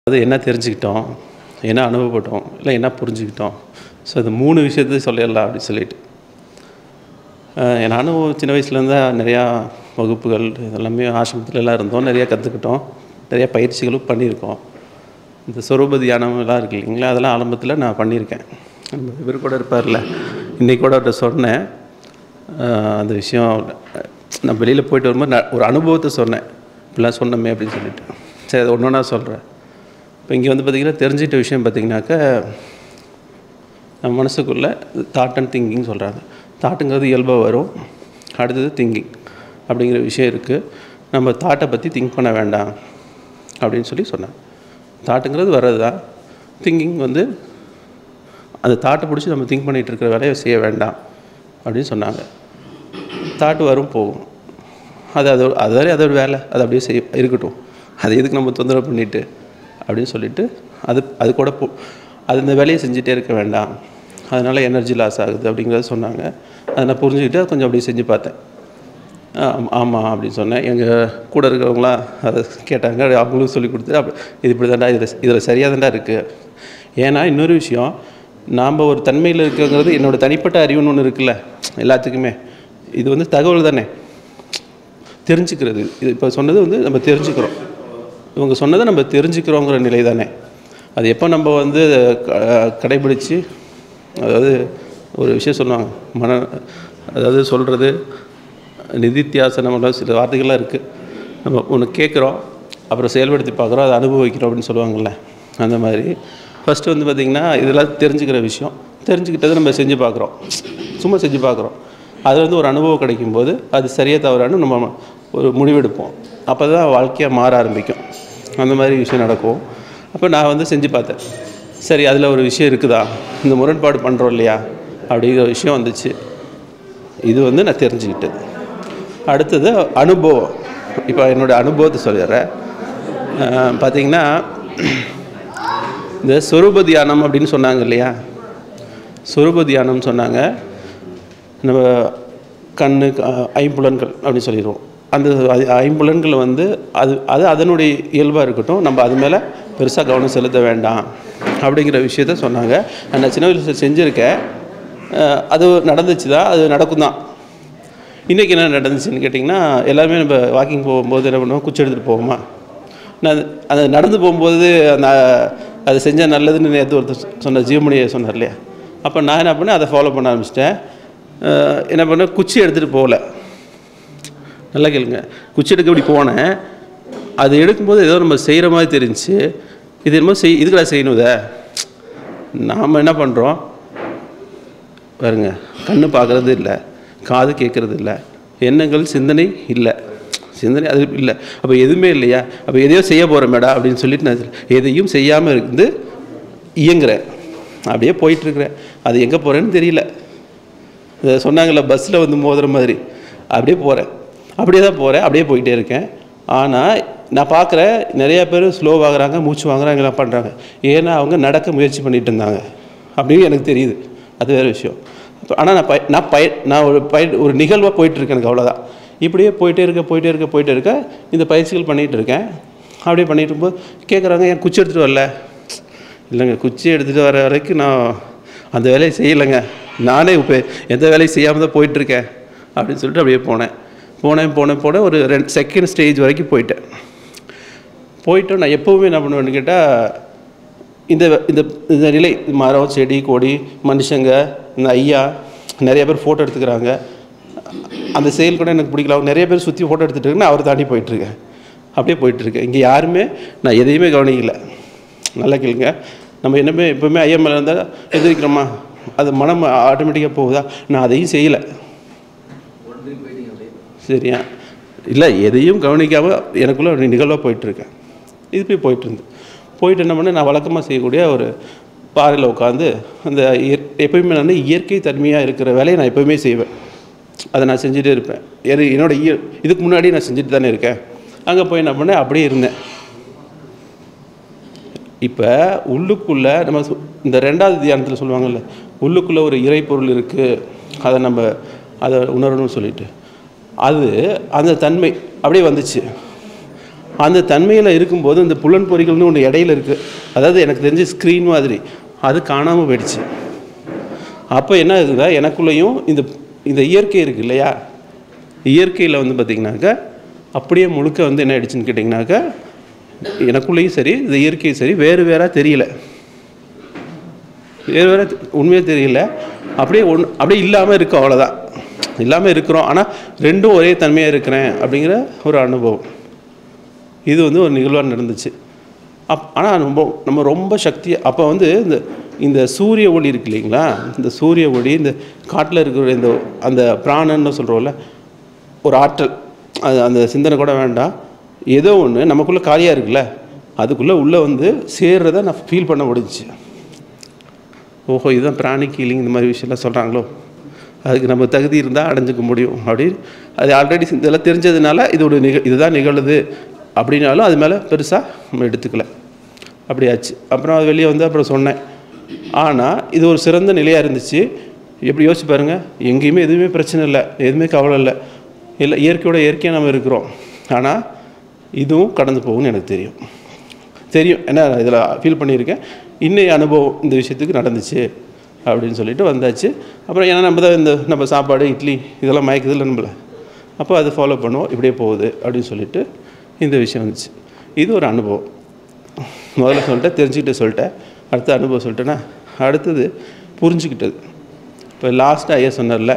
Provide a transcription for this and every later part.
அது என்ன தெரிஞ்சுக்கிட்டோம், என்ன அனுபவப்பட்டோம், இல்லை என்ன புரிஞ்சுக்கிட்டோம். ஸோ இந்த 3 விஷயத்தையும் சொல்லிடலாம் அப்படின்னு சொல்லிட்டு. நானும் சின்ன வயசுலேருந்து நிறையா வகுப்புகள் இதெல்லாமே ஆசிரமத்துலலாம் இருந்தோம். நிறையா கற்றுக்கிட்டோம், நிறையா பயிற்சிகளும் பண்ணியிருக்கோம். இந்த சொரூப தியானம்லாம் இருக்கு இல்லைங்களா, அதெல்லாம் ஆரம்பத்தில் நான் பண்ணியிருக்கேன். இவர் கூட இருப்பார்ல, இன்றைக்கி கூட அவர்கிட்ட சொன்னேன் அந்த விஷயம். நான் வெளியில் போயிட்டு வரும்போது ஒரு அனுபவத்தை சொன்னேன், இப்படிலாம் சொன்னோமே அப்படின்னு சொல்லிட்டு. சரி, அது ஒன்று நான் சொல்கிறேன். இப்போ இங்கே வந்து பார்த்திங்கன்னா தெரிஞ்சிட்ட விஷயம் பார்த்திங்கனாக்கா, நம்ம மனசுக்குள்ளே தாட் அண்ட் திங்கிங் சொல்கிறாங்க. தாட்டுங்கிறது இயல்பாக வரும், அடுத்தது திங்கிங் அப்படிங்கிற விஷயம் இருக்குது. நம்ம தாட்டை பற்றி திங்க் பண்ண வேண்டாம் அப்படின்னு சொல்லி சொன்னேன். தாட்டுங்கிறது வர்றது தான், திங்கிங் வந்து அந்த தாட்டை பிடிச்சி நம்ம திங்க் பண்ணிகிட்டு இருக்கிற வேலையை செய்ய வேண்டாம் அப்படின்னு சொன்னாங்க. தாட்டு வரும் போகும், அதோட வேலை, அது அப்படியே இருக்கட்டும், அது எதுக்கு நம்ம தொந்தரவு பண்ணிவிட்டு அப்படின்னு சொல்லிவிட்டு அது கூட அது இந்த வேலையை செஞ்சுட்டே இருக்க வேண்டாம், அதனால் எனர்ஜி லாஸ் ஆகுது அப்படிங்கிறத சொன்னாங்க. அதை நான் புரிஞ்சுக்கிட்டு கொஞ்சம் அப்படியே செஞ்சு பார்த்தேன். ஆமாம் அப்படின்னு சொன்னேன். எங்கள் கூட இருக்கிறவங்களாம் அதை கேட்டாங்க, அவங்களும் சொல்லி கொடுத்து இது இப்படி தாண்டா, இதில் சரியாக தாண்டா இருக்குது. ஏன்னா இன்னொரு விஷயம், நாம் ஒரு தன்மையில் இருக்குங்கிறது என்னோடய தனிப்பட்ட அறிவுன்னு ஒன்று இருக்குல்ல எல்லாத்துக்குமே. இது வந்து தகவல் தானே, தெரிஞ்சுக்கிறது. இது இப்போ சொன்னது வந்து நம்ம தெரிஞ்சுக்கிறோம், இவங்க சொன்னதை நம்ம தெரிஞ்சுக்கிறோங்கிற நிலை தானே. அது எப்போ நம்ம வந்து கடைபிடிச்சு, அதாவது ஒரு விஷயம் சொல்லுவாங்க, அதாவது சொல்கிறது நிதித்தியாசனம்லாம் சில வார்த்தைகள்லாம் இருக்குது. நம்ம ஒன்று கேட்குறோம், அப்புறம் செயல்படுத்தி பார்க்குறோம், அதை அனுபவிக்கிறோம் அப்படின்னு சொல்லுவாங்கள்ல. அந்த மாதிரி ஃபஸ்ட்டு வந்து பார்த்திங்கன்னா இதெல்லாம் தெரிஞ்சுக்கிற விஷயம், தெரிஞ்சுக்கிட்டதை நம்ம செஞ்சு பார்க்குறோம், சும்மா செஞ்சு பார்க்குறோம். அதில் வந்து ஒரு அனுபவம் கிடைக்கும்போது அது சரியாக தவறான்னு நம்ம ஒரு முடிவெடுப்போம். அப்போ தான் வாழ்க்கையாக மாற ஆரம்பிக்கும். அந்த மாதிரி விஷயம் நடக்கும். அப்போ நான் வந்து செஞ்சு பார்த்தேன். சரி, அதில் ஒரு விஷயம் இருக்குதா, இந்த முரண்பாடு பண்ணுறோம் இல்லையா அப்படிங்கிற விஷயம் வந்துச்சு. இது வந்து நான் தெரிஞ்சுக்கிட்டது. அடுத்தது அனுபவம். இப்போ என்னோடய அனுபவத்தை சொல்லிடுறேன். பார்த்திங்கன்னா, இந்த சொரூப தியானம் அப்படின்னு சொன்னாங்க இல்லையா, சொரூப தியானம் சொன்னாங்க. நம்ம கண்ணு, ஐம்புலன்கள் அப்படின்னு சொல்லிடுவோம். அந்த ஐம்புலன்கள் வந்து அது அதனுடைய இயல்பாக இருக்கட்டும், நம்ம அது மேலே பெருசாக கவனம் செலுத்த வேண்டாம் அப்படிங்கிற விஷயத்த சொன்னாங்க. நான் சின்ன வயசில் செஞ்சுருக்கேன், அது நடந்துச்சு தான், அது நடக்கும் தான். இன்றைக்கி என்ன நடந்துச்சுன்னு கேட்டிங்கன்னா, எல்லாருமே நம்ம வாக்கிங் போகும்போது என்ன பண்ணுவோம், குச்சி எடுத்துகிட்டு போவோமா. நான் அது நடந்து போகும்போது அது செஞ்சால் நல்லதுன்னு நேற்று ஒருத்தர் சொன்ன ஜீவமணியை சொன்னார் இல்லையா. அப்போ நான் என்ன பண்ணேன், அதை ஃபாலோ பண்ண ஆரம்பிச்சிட்டேன். என்ன பண்ணேன், குச்சி எடுத்துகிட்டு போகல. நல்லா கேளுங்க, குச்சி எடுக்க இப்படி போனேன். அது எடுக்கும்போது ஏதோ நம்ம செய்கிற மாதிரி தெரிஞ்சு, இது என்னமோ இதுக்கடா செய்யணும். இதை நாம் என்ன பண்ணுறோம் பாருங்க, கண்ணு பார்க்குறது இல்லை, காது கேட்குறது இல்லை, எண்ணங்கள் சிந்தனை இல்லை, சிந்தனை அது இல்லை. அப்போ எதுவுமே இல்லையா, அப்போ எதையோ செய்ய போகிறேன் மேடா அப்படின்னு சொல்லிட்டு நான் எதையும் செய்யாமல் இருந்து இயங்குறேன், அப்படியே போயிட்டுருக்குறேன். அது எங்கே போகிறேன்னு தெரியல. இதை சொன்னாங்கள்ல, பஸ்ஸில் வந்து மோதுற மாதிரி அப்படியே போகிறேன், அப்படியே தான் போகிறேன், அப்படியே போயிட்டே இருக்கேன். ஆனால் நான் பார்க்குறேன் நிறையா பேர் ஸ்லோவாகிறாங்க, மூச்சு வாங்குறாங்க, எல்லாம் பண்ணுறாங்க. ஏன்னா அவங்க நடக்க முயற்சி பண்ணிகிட்டு இருந்தாங்க அப்படின்னு எனக்கு தெரியுது. அது வேறு விஷயம். ஆனால் நான் ஒரு நிகழ்வாக போயிட்டுருக்கேன், எனக்கு அவ்வளோதான். இப்படியே போயிட்டே இருக்க இந்த பயிற்சிகள் பண்ணிகிட்டு இருக்கேன். அப்படியே பண்ணிகிட்டு இருக்கும்போது கேட்குறாங்க, ஏன் குச்சி எடுத்துகிட்டு வரல. இல்லைங்க, குச்சி எடுத்துகிட்டு வர வரைக்கும் நான் அந்த வேலையை செய்யலைங்க, நானே இப்போ எந்த வேலையும் செய்யாமல் தான் போயிட்டுருக்கேன் அப்படின்னு சொல்லிட்டு அப்படியே போனேன். ஒரு 2 செகண்ட் ஸ்டேஜ் வரைக்கும் போயிட்டோம். நான் எப்போவுமே என்ன பண்ணுவேன்னு கேட்டால், இந்த நிலை, மரம், செடி, கொடி, மனுஷங்க, இந்த ஐயா நிறைய பேர் ஃபோட்டோ எடுத்துக்கிறாங்க. அந்த செயல் கூட எனக்கு பிடிக்கல. அவங்க நிறைய பேர் சுற்றி ஃபோட்டோ எடுத்துகிட்டு இருக்கு, நான் அவரை தாண்டி போயிட்டுருக்கேன், அப்படியே போயிட்டுருக்கேன். இங்கே யாருமே நான் எதையுமே கவனிக்கலை. நல்லா கேளுங்க, நம்ம என்னமே எப்போவுமே ஐயா மேலே இருந்தால் எதிர்க்கிறோமா, அது மனம் ஆட்டோமேட்டிக்காக போகுதா, நான் அதையும் செய்யலை. சரியா இல்லை, எதையும் கவனிக்காமல் எனக்குள்ளே ஒரு நிகழ்வாக போயிட்டுருக்கேன். இப்படி போயிட்டு என்ன பண்ண, நான் வழக்கமாக செய்யக்கூடிய ஒரு பாறையில் உட்காந்து அந்த எப்போயுமே நான் இயற்கை தன்மையாக இருக்கிற வேலையை நான் எப்போயுமே செய்வேன். அதை நான் செஞ்சுட்டே இருப்பேன். என்னோடய இதுக்கு முன்னாடி நான் செஞ்சுட்டு தானே இருக்கேன். அங்கே போய் என்ன பண்ணேன், அப்படியே இருந்தேன். இப்போ உள்ளுக்குள்ளே நம்ம இந்த 2வது தியானத்தில் சொல்லுவாங்கள்ல, உள்ளுக்குள்ளே ஒரு இறைப்பொருள் இருக்குது, அதை உணரணும்னு சொல்லிட்டு, அது அந்த தன்மை அப்படியே வந்துச்சு. அந்த தன்மையில் இருக்கும்போது இந்த புலன் பொறிகள்னு ஒன்று இடையில இருக்குது, அதாவது எனக்கு தெரிஞ்ச ஸ்க்ரீன் மாதிரி, அது காணாமல் போயிடுச்சு. அப்போ என்ன ஆகுதுன்னா எனக்குள்ளேயும் இந்த இந்த இயற்கை இருக்குது இல்லையா, இயற்கையில் வந்து பார்த்திங்கனாக்கா அப்படியே முழுக்க வந்து என்ன ஆயிடுச்சுன்னு கேட்டிங்கனாக்கா எனக்குள்ளேயும் சரி இந்த இயற்கையும் சரி வேறு வேறாக தெரியல, வேறு வேறு உண்மையாக தெரியல, அப்படியே இல்லாமல் இருக்கு, அவ்வளோதான். இல்லாமல் இருக்கிறோம், ஆனால் ரெண்டும் ஒரே தன்மையாக இருக்கிறேன் அப்படிங்கிற ஒரு அனுபவம். இது வந்து ஒரு நிகழ்வாக நடந்துச்சு. ஆனால் நம்ம ரொம்ப சக்தி அப்போ வந்து இந்த சூரிய ஒளி இருக்கு இல்லைங்களா, இந்த சூரிய ஒளி இந்த காட்டில் இருக்கிற இந்த அந்த பிராணன்னு சொல்கிறோம்ல, ஒரு ஆற்றல், அது அந்த சிந்தனை கூட வேண்டாம், ஏதோ ஒன்று நமக்குள்ளே காலியாக இருக்குல்ல, அதுக்குள்ளே உள்ளே வந்து சேர்றதை நான் ஃபீல் பண்ண முடிஞ்சிச்சு. ஓஹோ, இதுதான் பிராணிக் ஹீலிங் இந்த மாதிரி விஷயம்லாம் சொல்கிறாங்களோ, அதுக்கு நம்ம தகுதி இருந்தால் அடைஞ்சிக்க முடியும் அப்படின்னு அது ஆல்ரெடி இதெல்லாம் தெரிஞ்சதுனால இதுதான் நிகழுது அப்படின்னாலும் அது மேலே பெருசாக நம்ம எடுத்துக்கல, அப்படியாச்சு. அப்புறம் அது வெளியே வந்து அப்புறம் சொன்னேன். ஆனால் இது ஒரு சிறந்த நிலையாக இருந்துச்சு. எப்படி யோசிச்சு பாருங்கள், எங்கேயுமே எதுவுமே பிரச்சனை இல்லை, எதுவுமே கவலை இல்லை, இயற்கையோட இயற்கையாக நம்ம இருக்கிறோம். ஆனால் இதுவும் கடந்து போகும்னு எனக்கு தெரியும், ஏன்னா இதில் ஃபீல் பண்ணியிருக்கேன். இன்னைய அனுபவம் இந்த விஷயத்துக்கு நடந்துச்சு அப்படின்னு சொல்லிட்டு வந்தாச்சு. அப்புறம் ஏன்னா நம்ம தான் நம்ம சாப்பாடு இட்லி இதெல்லாம் மயக்குதில்லை நம்மளை, அப்போ அதை ஃபாலோ பண்ணுவோம், இப்படியே போகுது அப்படின்னு சொல்லிட்டு இந்த விஷயம் வந்துச்சு. இது ஒரு அனுபவம். முதல்ல சொல்லிட்டேன், தெரிஞ்சுக்கிட்டு சொல்லிட்டேன். அடுத்த அனுபவம் சொல்லிட்டேன்னா அடுத்தது புரிஞ்சுக்கிட்டது. இப்போ லாஸ்ட்டாக ஐயா சொன்னார்ல,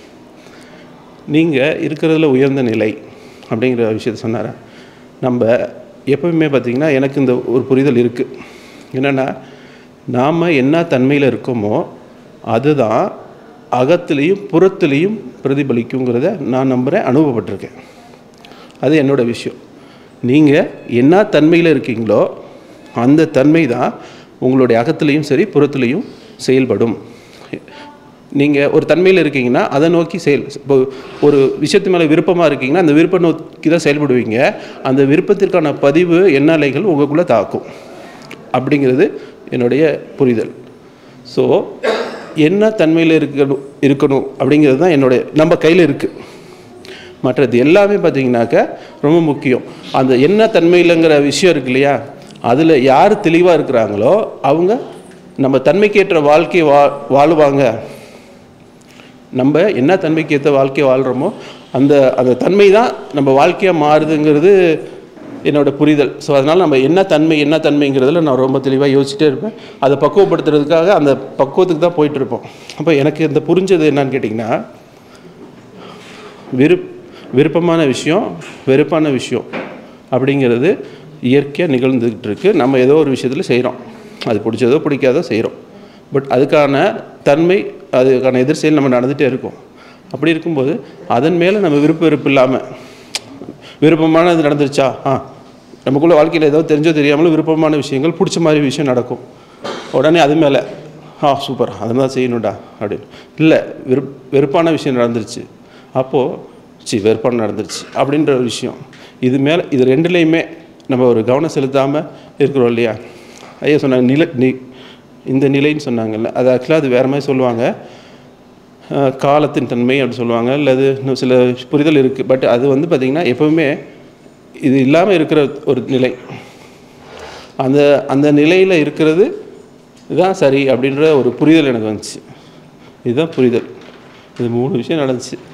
நீங்கள் இருக்கிறதுல உயர்ந்த நிலை அப்படிங்கிற விஷயத்த சொன்னார். நம்ம எப்பவுமே பார்த்திங்கன்னா எனக்கு இந்த ஒரு புரிதல் இருக்குது, என்னென்னா நாம் என்ன தன்மையில் இருக்கோமோ அதுதான் அகத்துலேயும் புறத்துலேயும் பிரதிபலிக்குங்கிறத நான் நம்புகிறேன், அனுபவப்பட்டிருக்கேன். அது என்னோடய விஷயம். நீங்கள் என்ன தன்மையில் இருக்கீங்களோ அந்த தன்மை தான் உங்களுடைய அகத்துலேயும் சரி புறத்துலேயும் செயல்படும். நீங்கள் ஒரு தன்மையில் இருக்கீங்கன்னா அதை நோக்கி இப்போ ஒரு விஷயத்து மேலே விருப்பமாக இருக்கீங்கன்னா அந்த விருப்பம் நோக்கி தான் செயல்படுவீங்க. அந்த விருப்பத்திற்கான பதிவு எண்ணலைகள் உங்களுக்குள்ளே தாக்கும் அப்படிங்கிறது என்னுடைய புரிதல். ஸோ என்ன தன்மையில் இருக்கணும் அப்படிங்கிறது தான் நம்ம கையில் இருக்குது. மற்றது எல்லாமே பார்த்திங்கனாக்கா ரொம்ப முக்கியம். அந்த என்ன தன்மையிலங்கிற விஷயம் இருக்கு இல்லையா, அதில் யார் தெளிவாக இருக்கிறாங்களோ அவங்க நம்ம தன்மைக்கேற்ற வாழ்க்கையை வாழுவாங்க. நம்ம என்ன தன்மைக்கு ஏற்ற வாழ்க்கையை வாழ்கிறோமோ அந்த அந்த தன்மை தான் நம்ம வாழ்க்கையாக மாறுதுங்கிறது என்னோடய புரிதல். ஸோ அதனால் நம்ம என்ன தன்மைங்கிறதுல நான் ரொம்ப தெளிவாக யோசிச்சுட்டே இருப்பேன். அதை பக்குவப்படுத்துறதுக்காக அந்த பக்குவத்துக்கு தான் போயிட்டுருப்போம். அப்போ எனக்கு இந்த புரிஞ்சது என்னன்னு கேட்டிங்கன்னா, விருப்பமான விஷயம் வெறுப்பான விஷயம் அப்படிங்கிறது இயற்கையாக நிகழ்ந்துக்கிட்டு இருக்குது. நம்ம ஏதோ ஒரு விஷயத்தில் செய்கிறோம், அது பிடிச்சதோ பிடிக்காதோ செய்கிறோம். பட் அதுக்கான தன்மை, அதுக்கான எதிர் செயல் நம்ம நடந்துகிட்டே இருக்கோம். அப்படி இருக்கும்போது அதன் மேலே நம்ம வெறுப்பு இல்லாமல் விருப்பமானது நடந்துருச்சா, நமக்குள்ள வாழ்க்கையில் ஏதோ தெரிஞ்சோ தெரியாமலும் விருப்பமான விஷயங்கள் பிடிச்ச மாதிரி விஷயம் நடக்கும். உடனே அது மேலே சூப்பர் அது மாதிரி செய்யணும்டா அப்படின்னு இல்லை, வெறுப்பான விஷயம் நடந்துருச்சு, அப்போது வெறுப்பான நடந்துருச்சு அப்படின்ற ஒரு விஷயம். இது ரெண்டுலேயுமே நம்ம ஒரு கவனம் செலுத்தாமல் இருக்கிறோம் இல்லையா. ஐயா சொன்னாங்க இந்த நிலைன்னு சொன்னாங்கல்ல, அது ஆக்சுவலாக அது வேறு மாதிரி சொல்லுவாங்க, காலத்தின் தன்மை அப்படின்னு சொல்லுவாங்க, இல்லை அது இன்னும் சில புரிதல் இருக்குது. பட் அது வந்து பார்த்திங்கன்னா எப்போவுமே இது இல்லாமல் இருக்கிற ஒரு நிலை, அந்த நிலையில் இருக்கிறது இதுதான் சரி அப்படின்ற ஒரு புரிதல் எனக்கு வந்துச்சு. இதுதான் புரிதல். இது 3 விஷயம் நடந்துச்சு.